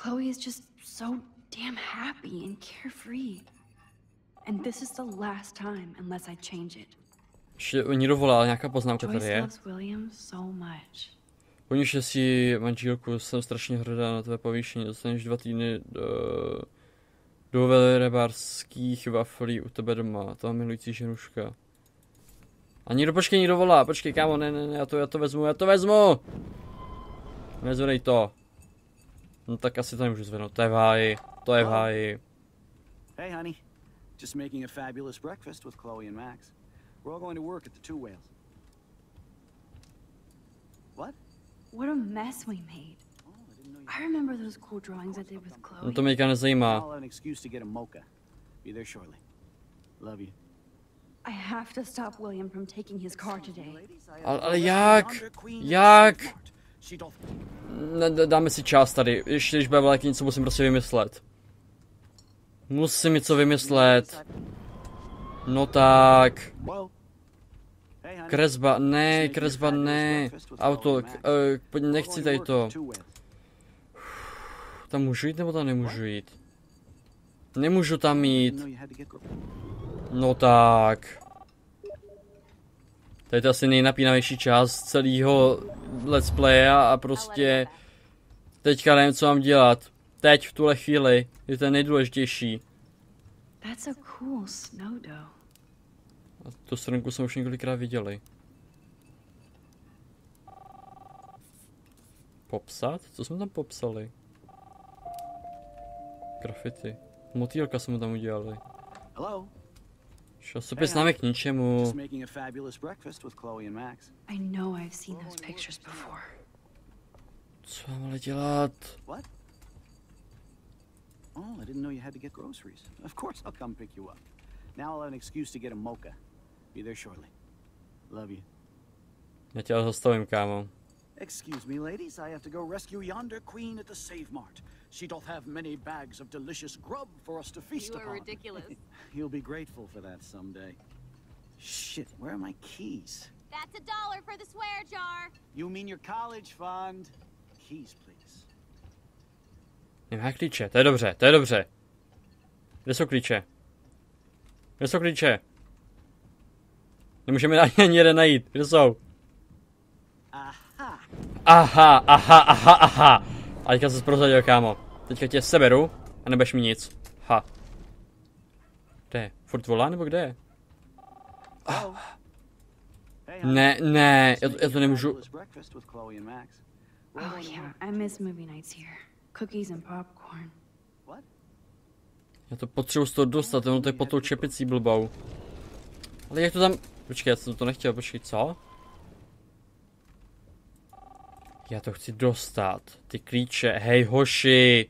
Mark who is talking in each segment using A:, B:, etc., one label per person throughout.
A: Chloe is just so damn happy and carefree. And this is the last time unless I change it.
B: Ještě oni dovolala, nějaká poznámka tady je. Oni si manželku, jsem strašně hrdá na tvé povýšení, dostaneš 2 týdny do velrybářských waflí u tebe doma, toho milující ženuška. A někdo, počkej, někdo volá, počkej, kámo, ne, já to vezmu! Nezvedej to. No tak asi to nemůžu zvednout, to je v háji.
C: Hey honey, just making a fabulous breakfast with Chloe and Max. We're all going to work at the Two Whales. What?
A: What a mess we made. I remember those cool drawings I did with Chloe.
B: No to mě nezajímá.
C: I'll have an excuse to get a mocha. Be there shortly. Love you.
A: I have to stop William from taking his car today.
B: Ale jak? Dáme si čas tady, ještě když bude velký něco, musím prostě vymyslet. Musím něco vymyslet. No tak. Kresba ne. Auto, nechci tady to. Tam můžu jít nebo tam nemůžu jít? Nemůžu tam jít. No tak. To je to asi nejnapínavější část celého let's playe a prostě teďka nevím, co mám dělat. Teď, v tuhle chvíli, je to nejdůležitější.
A: That's a cool snow dough.
B: A tu strnku jsme už několikrát viděli. Popsat? Co jsme tam popsali? Grafity. Motýlka jsme tam udělali. Časopis nám je k ničemu.
A: I know I've seen those pictures before.
B: Co mám ale dělat?
C: Oh, I didn't know you had to get groceries. Of course I'll come pick you up. Now I'll have an excuse to get a mocha. Be there shortly. Love you.
B: Já tě zastavím, kámo.
C: Excuse me, ladies. I have to go rescue yonder queen at the Save Mart. She doth have many bags of delicious grub for us to feast upon.
D: You are ridiculous.
C: You'll be grateful for that someday. Shit, where are my keys?
D: That's $1 for the swear jar.
C: You mean your college fund? Keys, please.
B: Nemá klíče, to je dobře. Kde jsou klíče? Nemůžeme ani jeden najít, kde jsou? Aha. A teďka se prozradil, kámo. Teďka tě seberu a nebudeš mi nic. Ha. Kde? Furt volá nebo kde? Ne, já to nemůžu.
A: Oh yeah, I miss movie nights here. Cookies and popcorn.
B: Já to potřebuji z toho dostat, ono to je pod tou čepicí blbou. Ale jak to tam... Počkej, já jsem to nechtěl, počkej, co? Já to chci dostat. Ty klíče, hej hoši.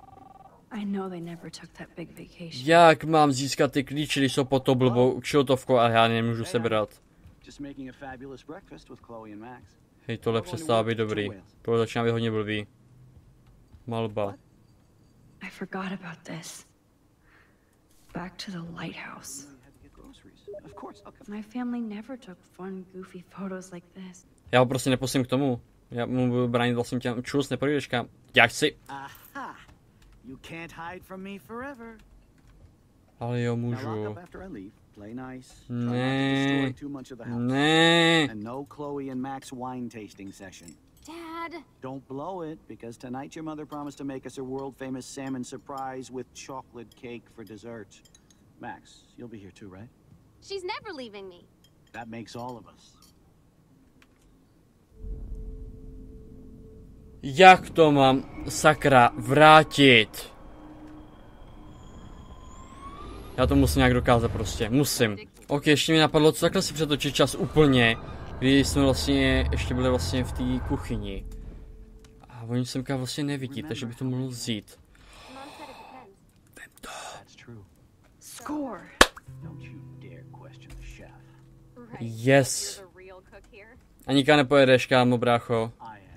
B: Jak mám získat ty klíče, když jsou pod tou blbou kšiltovkou a já nemůžu sebrat? Hej, tohle přestává být dobrý. Tohle začíná být hodně blbý. Malba.
A: I forgot about this. Back to the lighthouse. My family never took fun, goofy photos like this.
B: Já ho prostě nepustím k tomu. Já mu budu bránit vlastně těm čus, neprojdeš kam. Já chci. Ale jo, můžu. Ne.
C: And no Chloe and Max wine tasting session.
D: Dad.
C: Don't blow it, because tonight your mother promised to make us a world-famous salmon surprise with chocolate cake for dessert. Max, you'll be here too, right?
D: She's never leaving me.
C: That makes all of us.
B: Jak to mám, sakra, vrátit? Já to musím nějak dokázat prostě, musím. Ok, ještě mi napadlo, co takhle si přetočit čas úplně, když jsme vlastně, ještě byli vlastně v té kuchyni. A oni semka vlastně nevidí, takže bych to mohl vzít. Vem to.
A: Score.
B: Yes. A nikam nepojedeš, kámo, brácho.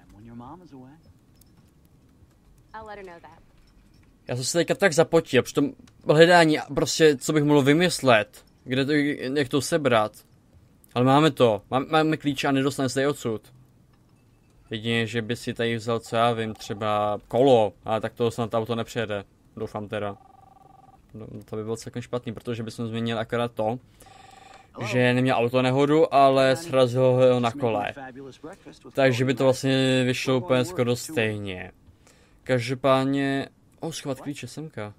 B: Já jsem se teďka tak zapotil, při tom hledání prostě, co bych mohl vymyslet. Kde to, jak to sebrat. Ale máme to. Máme klíče a nedostane se tady odsud. Jedině, že by si tady vzal, co já vím, třeba kolo, ale tak to snad auto nepřejede. Doufám teda. No, to by bylo celkem špatný, protože bychom změnil akorát to, že neměl auto nehodu, ale srazil ho na kole. Takže by to vlastně vyšlo úplně skoro stejně. Každopádně... schovat klíče semka.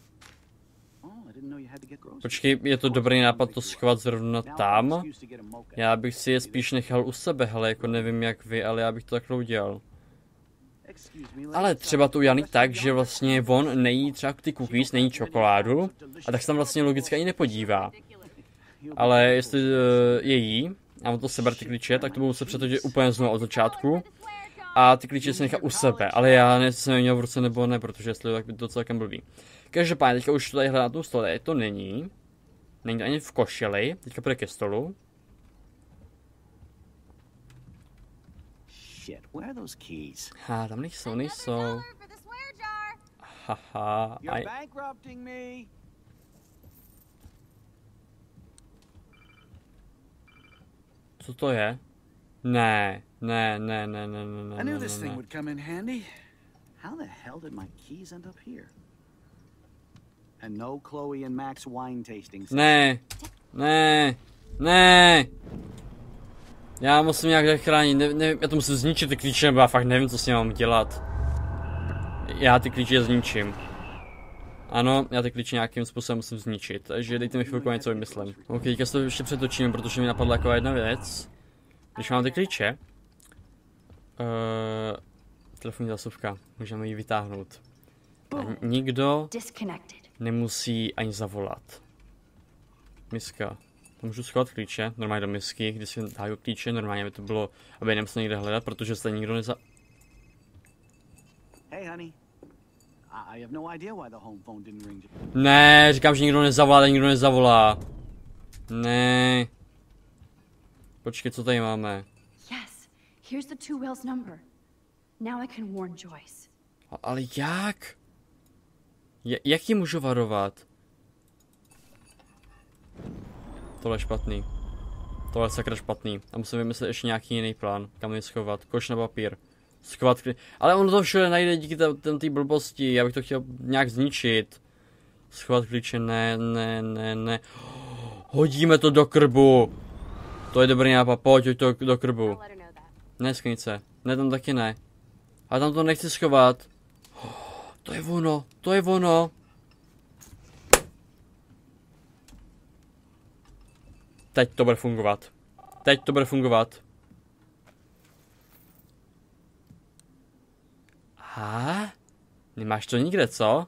B: Počkej, je to dobrý nápad to schovat zrovna tam? Já bych si je spíš nechal u sebe, hele, jako nevím jak vy, ale já bych to takhle udělal. Ale třeba to udělaný tak, že vlastně on nejí třeba ty cookies, nejí čokoládu, a tak se tam vlastně logicky ani nepodívá. Ale jestli je jí, a on to sebere ty klíče, tak to budu se přetočit úplně znovu od začátku. A ty klíče se nechá u sebe, ale já jsem je měl v ruce nebo ne, protože jestli tak by to celkem blbý. Každopádně teďka už to tady hledá na tom stole, to není. Není to ani v košili, teďka půjde ke stolu. Tam nejsou. Haha, co to je? Ne.
C: I knew this thing would come in handy. How the hell did my keys end up here? And no Chloe and Max wine tastings.
B: Ne. Já musím nějak zachránit, já to musím zničit ty klíče, nebo já fakt nevím, co s ním mám dělat. Já ty klíče zničím. Ano, já ty klíče nějakým způsobem musím zničit, takže dejte mi chvilku, něco vymyslím. Ok, teďka se to ještě přetočím, protože mi napadla jako jedna věc. Když mám ty klíče, telefonní zásuvka, můžeme ji vytáhnout. A nikdo nemusí ani zavolat. Miska. To můžu schovat klíče, normálně do misky, když si dáju klíče, normálně by to bylo, aby nemusel někde hledat, protože se nikdo Ne, říkám, že nikdo nezavolá, Ne. Počkej, co tady máme?
A: Yes, here's the two Will's number. Now I can warn Joyce.
B: Ale jak? Jak ji můžu varovat? Tohle je špatný. Tohle je sakra špatný. A musím vymyslet ještě nějaký jiný plán. Kam ji schovat? Koš na papír. Schovat klíče. Ale on to všude najde díky té blbosti. Já bych to chtěl nějak zničit. Schovat klíče, ne. Hodíme to do krbu. To je dobrý nápad, pojď to do krbu. Ne, sknice. Ne, tam taky ne. A tam to nechci schovat. To je ono. Teď to bude fungovat. A? Nemáš to nikde, co?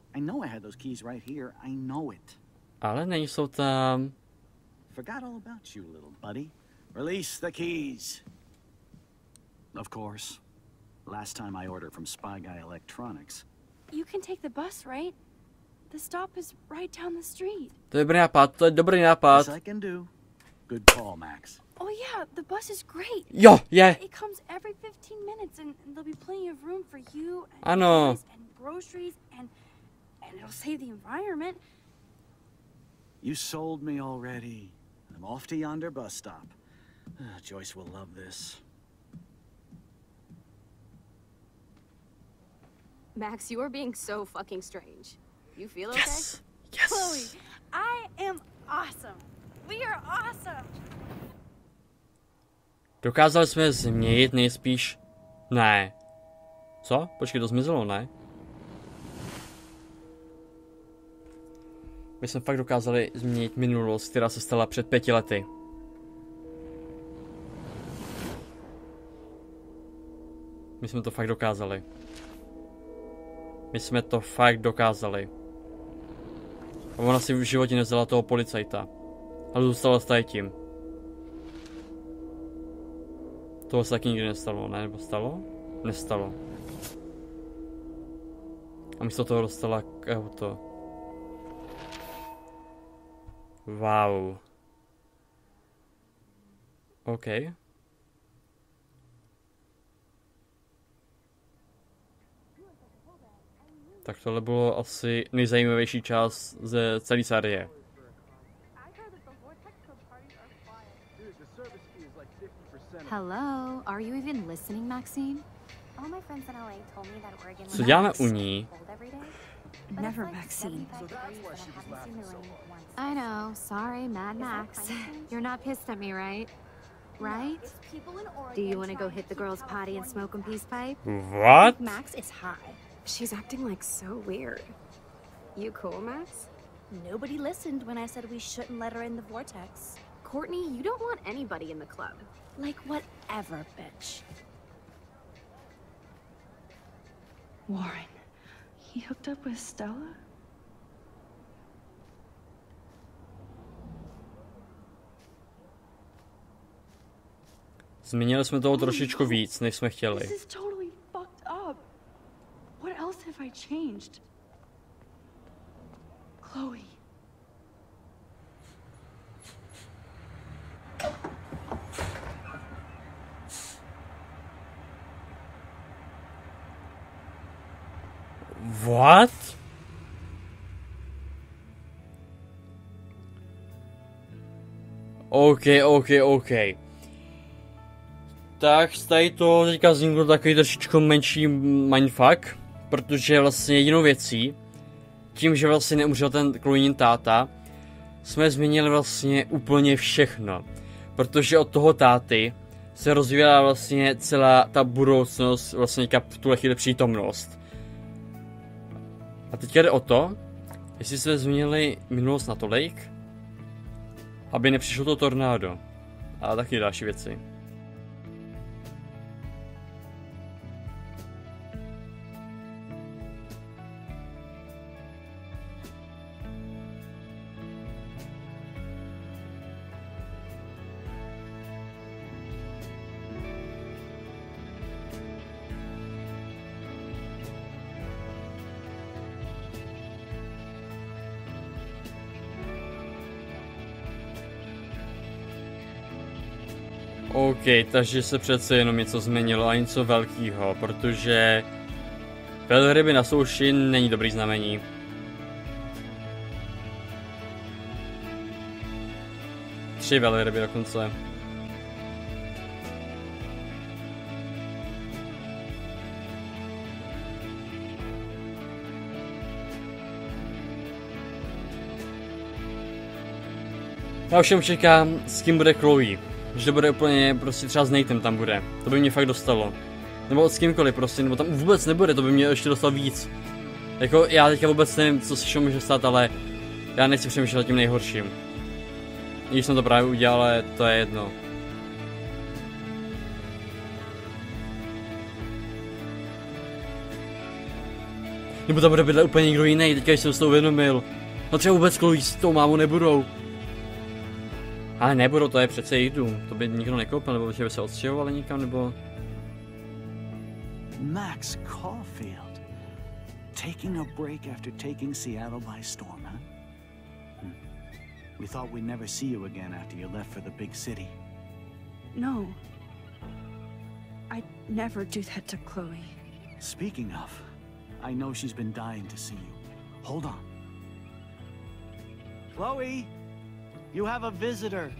B: Ale nejsou tam.
C: Forgot all about you, little buddy. Release the keys. Of course. Last time I ordered from Spy Guy Electronics.
A: You can take the bus, right? The stop is right down the street.
B: To je dobrý nápad.
C: Yes, I can do. Good call, Max.
A: Oh yeah, the bus is great.
B: Jo, je.
A: It comes every 15 minutes and there'll be plenty of room for you and
B: Ano.
A: toys and groceries and it'll save the environment.
C: You sold me already. I'm off to yonder bus stop. Joyce will love this.
D: Max, you are being so fucking strange. You feel okay?
B: Yes.
A: Chloe, I am awesome. We are awesome.
B: Dokázali jsme změnit nejspíš... Ne. Co? Počkej, to zmizelo, ne? My jsme fakt dokázali změnit minulost, která se stala před 5 lety. My jsme to fakt dokázali. A ona si v životě nevzala toho policajta. Ale zůstala s tím. Toho se taky nikdy nestalo, ne? Nebo stalo? Nestalo. A místo toho dostala auto. Wow. OK. Tak tohle bylo asi nejzajímavější část ze celé série.
D: Hello, are you even listening, Maxine? All my friends in LA told me that Oregon
B: Co děláme u ní?
A: Never Maxine.
D: I know, sorry, Mad Max. You're not pissed at me, right? Right? Do you want to go hit the girls' potty and smoke a peace pipe?
B: What?
D: Max is high. She's acting like so weird. You cool, Max?
E: Nobody listened when I said we shouldn't let her in the vortex.
D: Courtney, you don't want anybody in the club.
E: Like whatever, bitch.
A: Warren, he hooked up with Stella?
B: Změnili jsme toho trošičku víc, než jsme chtěli.
A: This is totally fucked up. What else have I changed? Chloe.
B: What? OK. Tak tady to teďka vzniklo takový trošičku menší mindfuck, protože vlastně jedinou věcí, tím, že vlastně neumřel ten Chloein táta, jsme změnili vlastně úplně všechno. Protože od toho táty se rozvíjela vlastně celá ta budoucnost, vlastně v tuhle chvíli přítomnost. A teďka jde o to, jestli jsme změnili minulost natolik, aby nepřišlo to tornádo. A taky další věci. OK, takže se přece jenom něco změnilo a něco velkýho, protože velryby na souši není dobrý znamení. Tři velryby dokonce. Já všem čekám, s kým bude Chloe. Že to bude úplně prostě třeba s Natem tam bude. To by mě fakt dostalo. Nebo s kýmkoliv prostě, nebo tam vůbec nebude, to by mě ještě dostalo víc. Jako já teďka vůbec nevím, co se všemu může stát, ale já nechci přemýšlet tím nejhorším. I když jsem to právě udělal, ale to je jedno. Nebo tam bude bydlet úplně někdo jiný, teďka jsem se to uvědomil. No třeba vůbec Chloe s tou mámou nebudou. Ale nebudou, to je přece jejich dům. To by nikdo nekoupil, nebo by se odstěhovali nikam, nebo...
C: Max Caulfield. Taking a break after taking Seattle by storm, huh? We thought we'd never see you again after you left for the big city.
A: No. I'd never do that to Chloe.
C: Speaking of, I know she's been dying to see you. Hold on. Chloe! You have a visitor.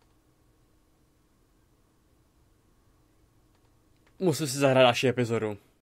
B: Musím si zahrát další epizodu.